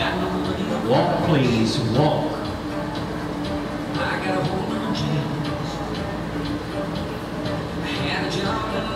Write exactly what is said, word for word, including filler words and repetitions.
Walk, please, walk. I got a hold on James. I had a job